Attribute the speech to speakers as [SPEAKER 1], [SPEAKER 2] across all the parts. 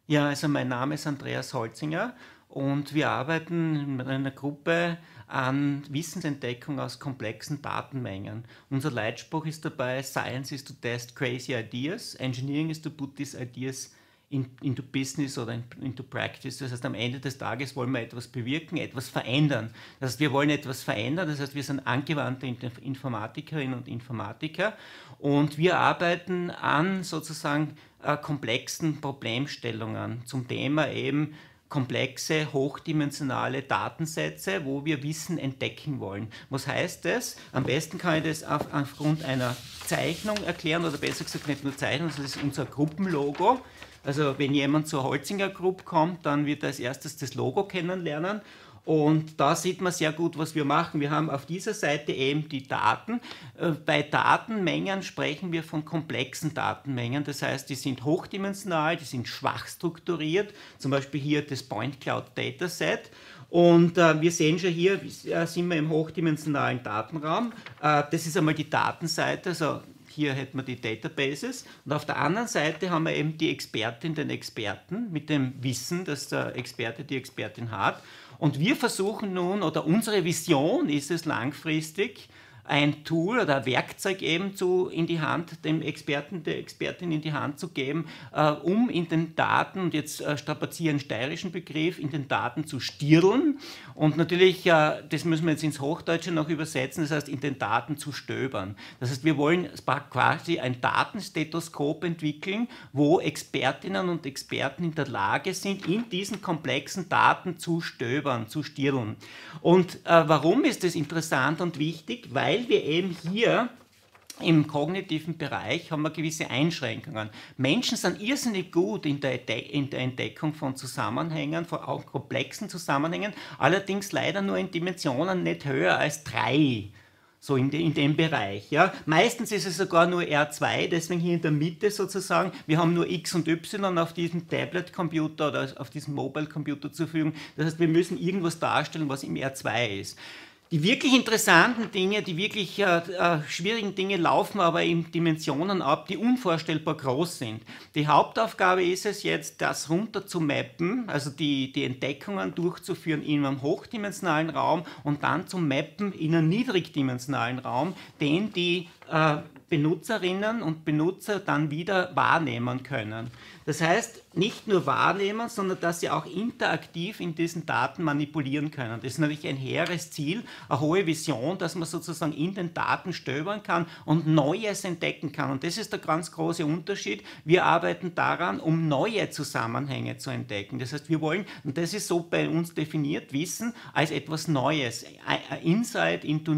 [SPEAKER 1] Ja, also mein Name ist Andreas Holzinger und wir arbeiten mit einer Gruppe an Wissensentdeckung aus komplexen Datenmengen. Unser Leitspruch ist dabei: Science is to test crazy ideas, Engineering is to put these ideas into business oder into practice. Das heißt, am Ende des Tages wollen wir etwas bewirken, etwas verändern. Das heißt, wir wollen etwas verändern, das heißt, wir sind angewandte Informatikerinnen und Informatiker und wir arbeiten an sozusagen komplexen Problemstellungen zum Thema eben komplexe, hochdimensionale Datensätze, wo wir Wissen entdecken wollen. Was heißt das? Am besten kann ich das aufgrund einer Zeichnung erklären, oder besser gesagt nicht nur Zeichnung, sondern das ist unser Gruppenlogo. Also wenn jemand zur Holzinger Group kommt, dann wird er als erstes das Logo kennenlernen. Und da sieht man sehr gut, was wir machen. Wir haben auf dieser Seite eben die Daten. Bei Datenmengen sprechen wir von komplexen Datenmengen. Das heißt, die sind hochdimensional, die sind schwach strukturiert. Zum Beispiel hier das Point Cloud Dataset. Und wir sehen schon hier, sind wir im hochdimensionalen Datenraum. Das ist einmal die Datenseite. Also hier hätten wir die Databases und auf der anderen Seite haben wir eben die Expertin, den Experten mit dem Wissen, das der Experte, die Expertin hat. Und wir versuchen nun, oder unsere Vision ist es langfristig, ein Tool oder ein Werkzeug eben in die Hand, dem Experten, der Expertin in die Hand zu geben, um in den Daten, und jetzt strapaziere einen steirischen Begriff, in den Daten zu stirlen und natürlich, das müssen wir jetzt ins Hochdeutsche noch übersetzen, das heißt in den Daten zu stöbern. Das heißt, wir wollen quasi ein Datenstethoskop entwickeln, wo Expertinnen und Experten in der Lage sind, in diesen komplexen Daten zu stöbern, zu stirlen. Und warum ist das interessant und wichtig? Weil wir eben hier im kognitiven Bereich haben wir gewisse Einschränkungen. Menschen sind irrsinnig gut in der Entdeckung von Zusammenhängen, von auch komplexen Zusammenhängen, allerdings leider nur in Dimensionen nicht höher als 3. So in dem Bereich. Ja. Meistens ist es sogar nur R2, deswegen hier in der Mitte sozusagen. Wir haben nur X und Y auf diesem Tablet-Computer oder auf diesem Mobile-Computer zur Verfügung. Das heißt, wir müssen irgendwas darstellen, was im R2 ist. Die wirklich interessanten Dinge, die wirklich schwierigen Dinge laufen aber in Dimensionen ab, die unvorstellbar groß sind. Die Hauptaufgabe ist es jetzt, das runter zu mappen, also die Entdeckungen durchzuführen in einem hochdimensionalen Raum und dann zu mappen in einem niedrigdimensionalen Raum, den die Benutzerinnen und Benutzer dann wieder wahrnehmen können. Das heißt, nicht nur wahrnehmen, sondern dass sie auch interaktiv in diesen Daten manipulieren können. Das ist natürlich ein hehres Ziel, eine hohe Vision, dass man sozusagen in den Daten stöbern kann und Neues entdecken kann. Und das ist der ganz große Unterschied. Wir arbeiten daran, um neue Zusammenhänge zu entdecken. Das heißt, wir wollen, und das ist so bei uns definiert, Wissen als etwas Neues, Insight into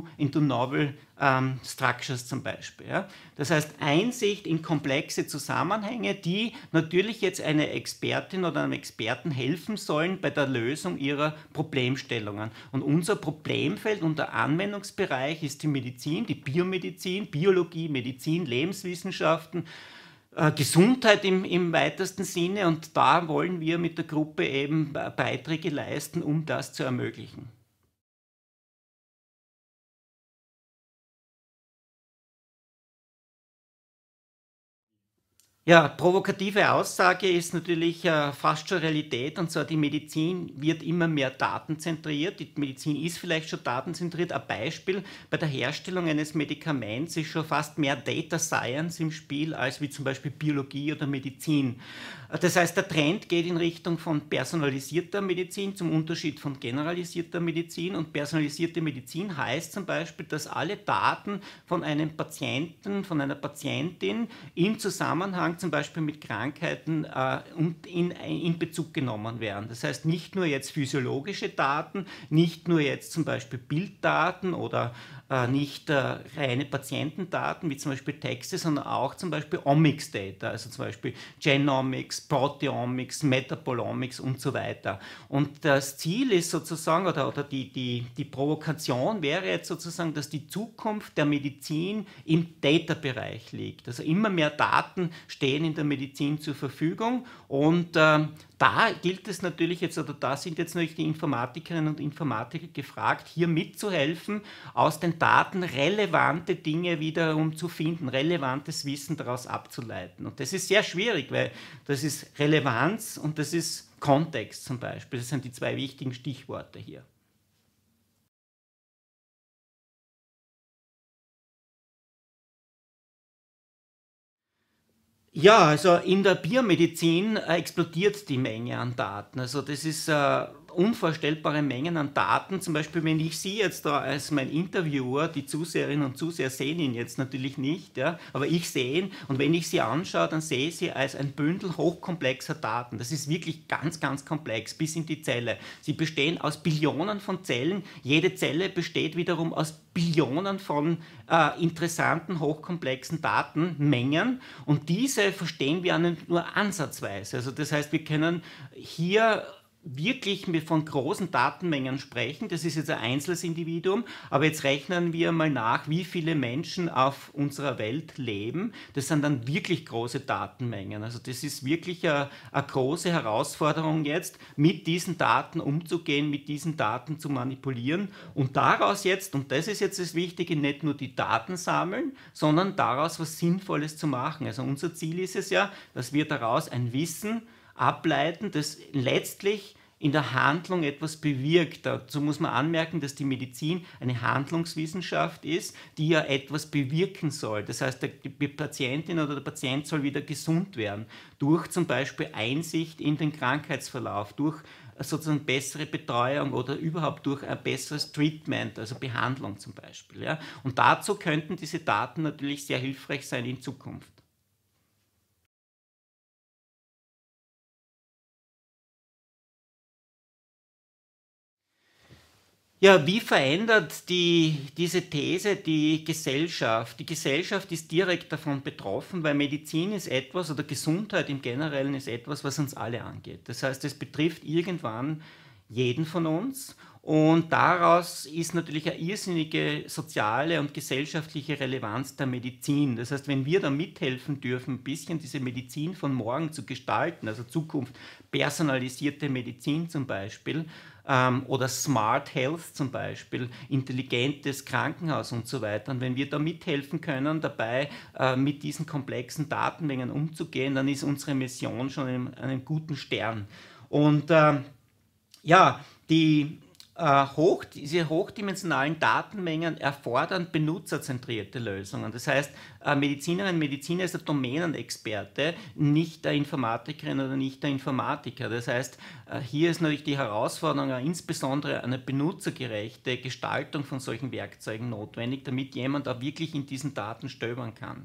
[SPEAKER 1] novel Structures zum Beispiel. Ja. Das heißt, Einsicht in komplexe Zusammenhänge, die natürlich jetzt einer Expertin oder einem Experten helfen sollen bei der Lösung ihrer Problemstellungen. Und unser Problemfeld und der Anwendungsbereich ist die Medizin, die Biomedizin, Biologie, Medizin, Lebenswissenschaften, Gesundheit im weitesten Sinne, und da wollen wir mit der Gruppe eben Beiträge leisten, um das zu ermöglichen. Ja, provokative Aussage ist natürlich fast schon Realität, und zwar die Medizin wird immer mehr datenzentriert. Die Medizin ist vielleicht schon datenzentriert. Ein Beispiel: Bei der Herstellung eines Medikaments ist schon fast mehr Data Science im Spiel als wie zum Beispiel Biologie oder Medizin. Das heißt, der Trend geht in Richtung von personalisierter Medizin zum Unterschied von generalisierter Medizin. Und personalisierte Medizin heißt zum Beispiel, dass alle Daten von einem Patienten, von einer Patientin im Zusammenhang zum Beispiel mit Krankheiten in Bezug genommen werden. Das heißt, nicht nur jetzt physiologische Daten, nicht nur jetzt zum Beispiel Bilddaten oder nicht reine Patientendaten wie zum Beispiel Texte, sondern auch zum Beispiel Omics-Data, also zum Beispiel Genomics, Proteomics, Metabolomics und so weiter. Und das Ziel ist sozusagen, oder die Provokation wäre jetzt sozusagen, dass die Zukunft der Medizin im Data-Bereich liegt. Also immer mehr Daten stehen in der Medizin zur Verfügung, und da gilt es natürlich jetzt, oder da sind jetzt natürlich die Informatikerinnen und Informatiker gefragt, hier mitzuhelfen, aus den Daten relevante Dinge wiederum zu finden, relevantes Wissen daraus abzuleiten. Und das ist sehr schwierig, weil das ist Relevanz und das ist Kontext zum Beispiel. Das sind die zwei wichtigen Stichworte hier. Ja, also in der Biomedizin explodiert die Menge an Daten. Also das ist unvorstellbare Mengen an Daten. Zum Beispiel, wenn ich Sie jetzt da als mein Interviewer, die Zuseherinnen und Zuseher sehen ihn jetzt natürlich nicht, ja, aber ich sehe ihn, und wenn ich Sie anschaue, dann sehe ich Sie als ein Bündel hochkomplexer Daten. Das ist wirklich ganz, ganz komplex, bis in die Zelle. Sie bestehen aus Billionen von Zellen. Jede Zelle besteht wiederum aus Billionen von interessanten, hochkomplexen Datenmengen, und diese verstehen wir nur ansatzweise. Also das heißt, wir können hier wirklich von großen Datenmengen sprechen. Das ist jetzt ein einzelnes Individuum, aber jetzt rechnen wir mal nach, wie viele Menschen auf unserer Welt leben. Das sind dann wirklich große Datenmengen. Also das ist wirklich eine große Herausforderung jetzt, mit diesen Daten umzugehen, mit diesen Daten zu manipulieren und daraus jetzt, und das ist jetzt das Wichtige, nicht nur die Daten sammeln, sondern daraus was Sinnvolles zu machen. Also unser Ziel ist es ja, dass wir daraus ein Wissen ableiten, das letztlich in der Handlung etwas bewirkt. Dazu muss man anmerken, dass die Medizin eine Handlungswissenschaft ist, die ja etwas bewirken soll. Das heißt, die Patientin oder der Patient soll wieder gesund werden, durch zum Beispiel Einsicht in den Krankheitsverlauf, durch sozusagen bessere Betreuung oder überhaupt durch ein besseres Treatment, also Behandlung zum Beispiel. Ja. Und dazu könnten diese Daten natürlich sehr hilfreich sein in Zukunft. Ja, wie verändert diese These die Gesellschaft? Die Gesellschaft ist direkt davon betroffen, weil Medizin ist etwas, oder Gesundheit im Generellen ist etwas, was uns alle angeht. Das heißt, es betrifft irgendwann jeden von uns, und daraus ist natürlich eine irrsinnige soziale und gesellschaftliche Relevanz der Medizin. Das heißt, wenn wir da mithelfen dürfen, ein bisschen diese Medizin von morgen zu gestalten, also Zukunft, personalisierte Medizin zum Beispiel, oder Smart Health zum Beispiel, intelligentes Krankenhaus und so weiter. Und wenn wir da mithelfen können, dabei mit diesen komplexen Datenmengen umzugehen, dann ist unsere Mission schon in einem guten Stern. Und ja, diese hochdimensionalen Datenmengen erfordern benutzerzentrierte Lösungen. Das heißt, Medizinerin und Mediziner ist der Domänenexperte, nicht der Informatikerin oder nicht der Informatiker. Das heißt, hier ist natürlich die Herausforderung, insbesondere eine benutzergerechte Gestaltung von solchen Werkzeugen notwendig, damit jemand auch wirklich in diesen Daten stöbern kann.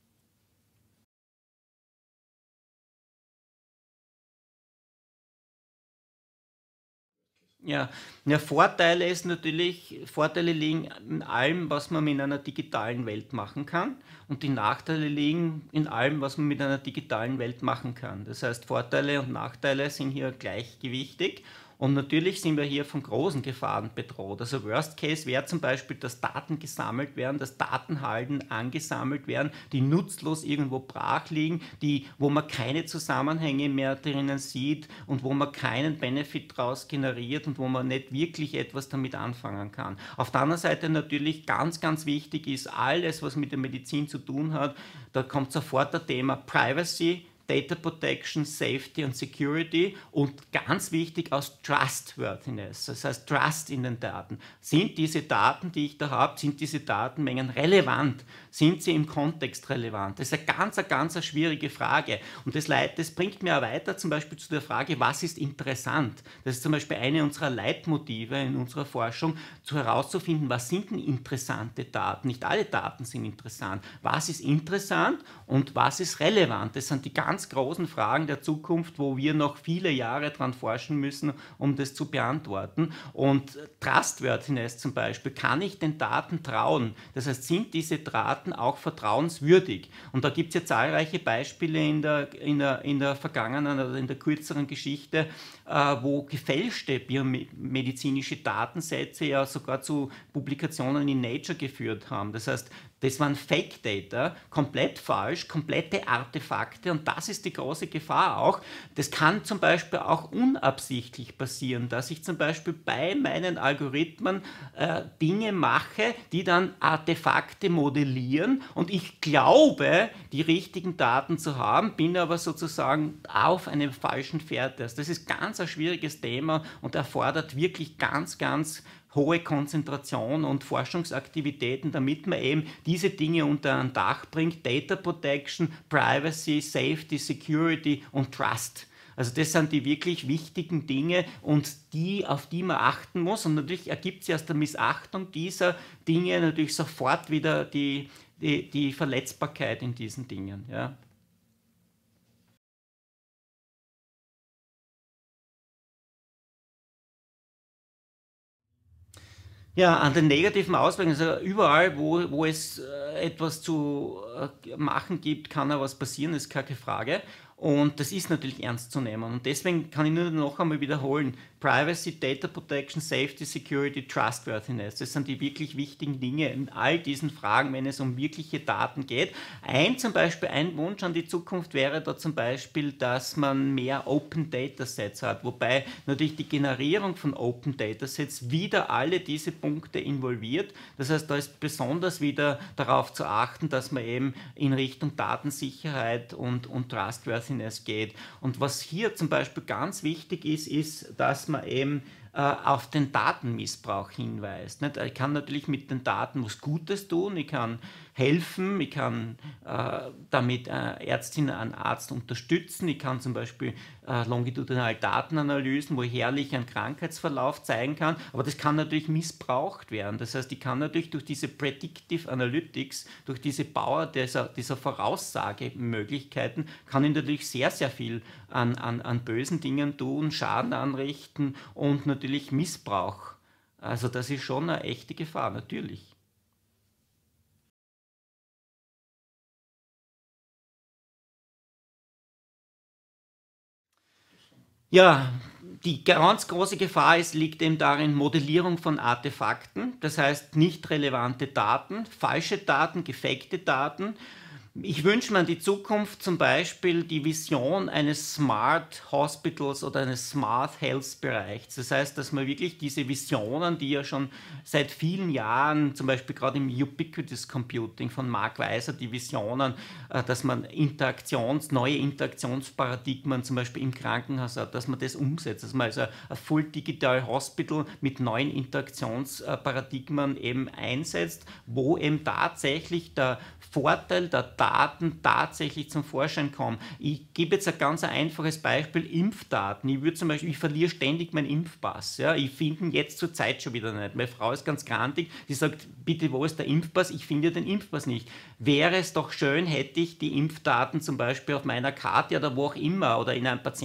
[SPEAKER 1] Ja, ja, Vorteile liegen in allem, was man mit einer digitalen Welt machen kann, und die Nachteile liegen in allem, was man mit einer digitalen Welt machen kann. Das heißt, Vorteile und Nachteile sind hier gleichgewichtig, und natürlich sind wir hier von großen Gefahren bedroht. Also Worst Case wäre zum Beispiel, dass Daten gesammelt werden, dass Datenhalden angesammelt werden, die nutzlos irgendwo brach liegen, wo man keine Zusammenhänge mehr drinnen sieht und wo man keinen Benefit daraus generiert und wo man nicht wirklich etwas damit anfangen kann. Auf der anderen Seite natürlich ganz, ganz wichtig ist alles, was mit der Medizin zu tun hat. Da kommt sofort das Thema Privacy, Data Protection, Safety und Security, und ganz wichtig aus Trustworthiness, das heißt Trust in den Daten. Sind diese Daten, die ich da habe, sind diese Datenmengen relevant? Sind sie im Kontext relevant? Das ist eine ganz schwierige Frage, und das bringt mir auch weiter zum Beispiel zu der Frage, was ist interessant? Das ist zum Beispiel eine unserer Leitmotive in unserer Forschung, herauszufinden, was sind denn interessante Daten? Nicht alle Daten sind interessant. Was ist interessant und was ist relevant? Das sind die ganz großen Fragen der Zukunft, wo wir noch viele Jahre dran forschen müssen, um das zu beantworten. Und Trustworthiness zum Beispiel, kann ich den Daten trauen? Das heißt, sind diese Daten auch vertrauenswürdig? Und da gibt es ja zahlreiche Beispiele in der vergangenen oder in der kürzeren Geschichte, wo gefälschte biomedizinische Datensätze ja sogar zu Publikationen in Nature geführt haben. Das heißt, Das waren Fake Data, komplett falsch, komplette Artefakte, und das ist die große Gefahr auch. Das kann zum Beispiel auch unabsichtlich passieren, dass ich zum Beispiel bei meinen Algorithmen Dinge mache, die dann Artefakte modellieren, und ich glaube, die richtigen Daten zu haben, bin aber sozusagen auf einem falschen Fährte. Also das ist ganz ein schwieriges Thema und erfordert wirklich ganz, ganz hohe Konzentration und Forschungsaktivitäten, damit man eben diese Dinge unter ein Dach bringt: Data Protection, Privacy, Safety, Security und Trust. Also das sind die wirklich wichtigen Dinge, und auf die man achten muss. Und natürlich ergibt sich aus der Missachtung dieser Dinge natürlich sofort wieder die Verletzbarkeit in diesen Dingen. Ja. Ja, an den negativen Auswirkungen, also überall, wo es etwas zu machen gibt, kann auch was passieren, ist keine Frage. Und das ist natürlich ernst zu nehmen. Und deswegen kann ich nur noch einmal wiederholen: Privacy, Data Protection, Safety, Security, Trustworthiness. Das sind die wirklich wichtigen Dinge in all diesen Fragen, wenn es um wirkliche Daten geht. Zum Beispiel ein Wunsch an die Zukunft wäre da zum Beispiel, dass man mehr Open Datasets hat, wobei natürlich die Generierung von Open Datasets wieder alle diese Punkte involviert. Das heißt, da ist besonders wieder darauf zu achten, dass man eben in Richtung Datensicherheit und Trustworthiness geht. Und was hier zum Beispiel ganz wichtig ist, ist, dass man eben auf den Datenmissbrauch hinweist. Nicht? Ich kann natürlich mit den Daten was Gutes tun, ich kann helfen, ich kann damit Ärztin, einen Arzt unterstützen, ich kann zum Beispiel longitudinal Datenanalysen, wo ich herrlich einen Krankheitsverlauf zeigen kann, aber das kann natürlich missbraucht werden. Das heißt, ich kann natürlich durch diese Predictive Analytics, durch diese Power dieser Voraussagemöglichkeiten, kann ich natürlich sehr, sehr viel an bösen Dingen tun, Schaden anrichten und natürlich Missbrauch. Also das ist schon eine echte Gefahr, natürlich. Ja, die ganz große Gefahr liegt eben darin: Modellierung von Artefakten, das heißt nicht relevante Daten, falsche Daten, gefakte Daten. Ich wünsche mir an die Zukunft zum Beispiel die Vision eines Smart Hospitals oder eines Smart Health Bereichs. Das heißt, dass man wirklich diese Visionen, die ja schon seit vielen Jahren, zum Beispiel gerade im Ubiquitous Computing von Mark Weiser, die Visionen, dass man neue Interaktionsparadigmen zum Beispiel im Krankenhaus hat, dass man das umsetzt, dass man also ein Full Digital Hospital mit neuen Interaktionsparadigmen eben einsetzt, wo eben tatsächlich der Vorteil der Daten tatsächlich zum Vorschein kommen. Ich gebe jetzt ein ganz einfaches Beispiel: Impfdaten. Ich verliere ständig meinen Impfpass. Ja? Ich finde ihn jetzt zur Zeit schon wieder nicht. Meine Frau ist ganz grantig, die sagt: Bitte, wo ist der Impfpass? Ich finde den Impfpass nicht. Wäre es doch schön, hätte ich die Impfdaten zum Beispiel auf meiner Karte oder wo auch immer, oder in einem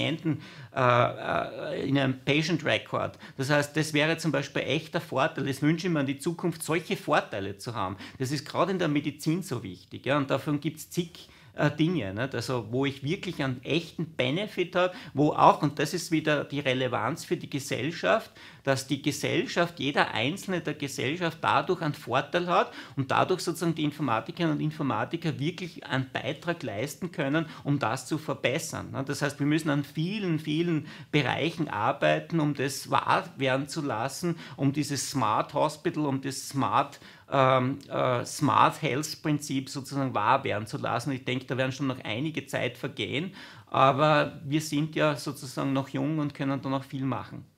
[SPEAKER 1] in einem Patient Record. Das heißt, das wäre zum Beispiel echt ein Vorteil. Das wünsche ich mir in die Zukunft, solche Vorteile zu haben. Das ist gerade in der Medizin so wichtig. Ja? Und davon gibt es zig Dinge, nicht? Also wo ich wirklich einen echten Benefit habe, wo auch, und das ist wieder die Relevanz für die Gesellschaft, dass die Gesellschaft, jeder Einzelne der Gesellschaft dadurch einen Vorteil hat und dadurch sozusagen die Informatikerinnen und Informatiker wirklich einen Beitrag leisten können, um das zu verbessern. Das heißt, wir müssen an vielen, vielen Bereichen arbeiten, um das wahr werden zu lassen, um dieses Smart Hospital, um das Smart Health Prinzip sozusagen wahr werden zu lassen. Ich denke, da werden schon noch einige Zeit vergehen, aber wir sind ja sozusagen noch jung und können da noch viel machen.